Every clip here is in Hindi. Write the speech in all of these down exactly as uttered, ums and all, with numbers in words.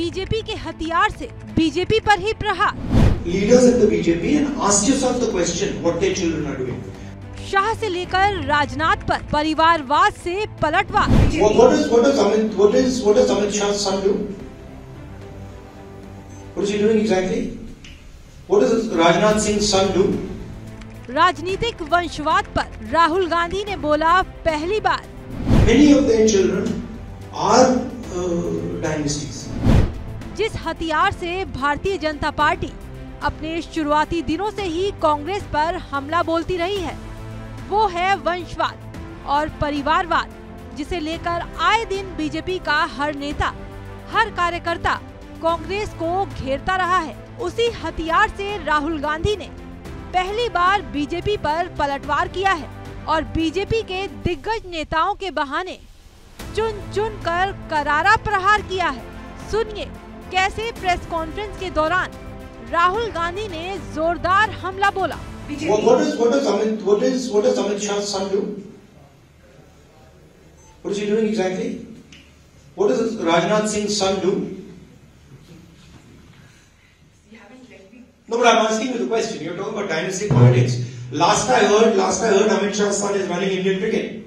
बीजेपी के हथियार से बीजेपी पर ही प्रहार। Leaders in the B J P and ask yourself the question what their children are doing. Shah से लेकर राजनाथ पर परिवारवाद से पलटवार। What, what is what is Amit what is what does Amit Shah's son do? What is he doing exactly? What does Rajnath Singh's son do? राजनीतिक वंशवाद पर राहुल गांधी ने बोला पहली बार। Many of their children are uh, dynasties. जिस हथियार से भारतीय जनता पार्टी अपने शुरुआती दिनों से ही कांग्रेस पर हमला बोलती रही है, वो है वंशवाद और परिवारवाद, जिसे लेकर आए दिन बीजेपी का हर नेता, हर कार्यकर्ता कांग्रेस को घेरता रहा है। उसी हथियार से राहुल गांधी ने पहली बार बीजेपी पर पलटवार किया है और बीजेपी के दिग्गज नेताओं के बहाने चुन चुन कर करारा प्रहार किया है। सुनिए कैसे प्रेस कॉन्फ्रेंस के दौरान राहुल गांधी ने जोरदार हमला बोला। What, what is what does Amit what is what does Amit Shah's son do? What is he doing exactly? What does Rajnath Singh's son do? No, but I'm asking you the question. You're talking about dynastic politics. Last I heard, last I heard, Amit Shah's son is running Indian cricket.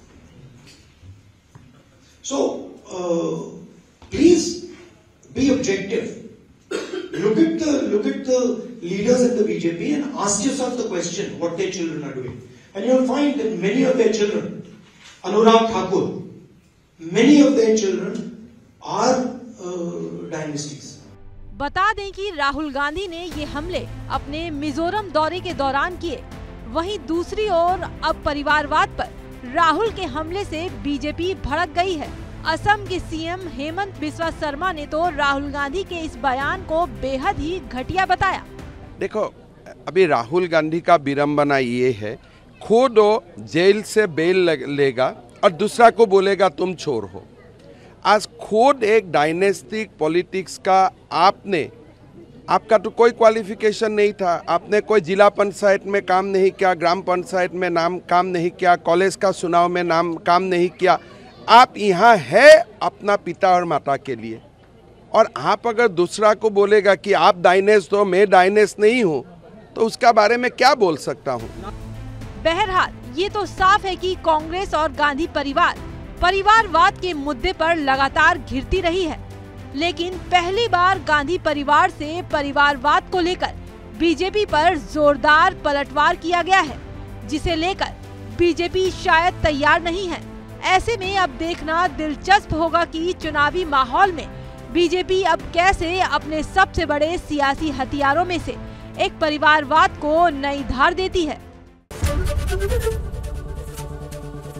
So, uh, please be objective. Look at the look at the leaders in the B J P and ask yourself the question what their children are doing, and you'll find that many of their children, Anurag Thakur, many of their children are uh, dynasties. बता दें कि राहुल गांधी ने ये हमले अपने मिजोरम दौरे के दौरान किए। वहीं दूसरी ओर अब परिवारवाद पर राहुल के हमले से बीजेपी भड़क गई है। असम के सीएम हेमंत बिस्वा शर्मा ने तो राहुल गांधी के इस बयान को बेहद ही घटिया बताया। देखो, अभी राहुल गांधी का विडंबना ये है, खुद वो जेल से बेल लेगा और दूसरा को बोलेगा तुम चोर हो। आज खुद एक डायनेस्टिक पॉलिटिक्स का आपने आपका तो कोई क्वालिफिकेशन नहीं था, आपने कोई जिला पंचायत में काम नहीं किया, ग्राम पंचायत में नाम काम नहीं किया, कॉलेज का चुनाव में नाम काम नहीं किया। आप यहाँ है अपना पिता और माता के लिए, और आप अगर दूसरा को बोलेगा कि आप डायनेस्ट हो, मैं डायनेस्ट नहीं हूँ, तो उसका बारे में क्या बोल सकता हूँ। बहरहाल ये तो साफ है कि कांग्रेस और गांधी परिवार परिवारवाद के मुद्दे पर लगातार घिरती रही है, लेकिन पहली बार गांधी परिवार से परिवारवाद को लेकर बीजेपी पर जोरदार पलटवार किया गया है, जिसे लेकर बीजेपी शायद तैयार नहीं है। ऐसे में अब देखना दिलचस्प होगा कि चुनावी माहौल में बीजेपी अब कैसे अपने सबसे बड़े सियासी हथियारों में से एक परिवारवाद को नई धार देती है।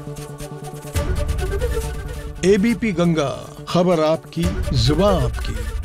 एबीपी गंगा, खबर आपकी, जुबान आपकी।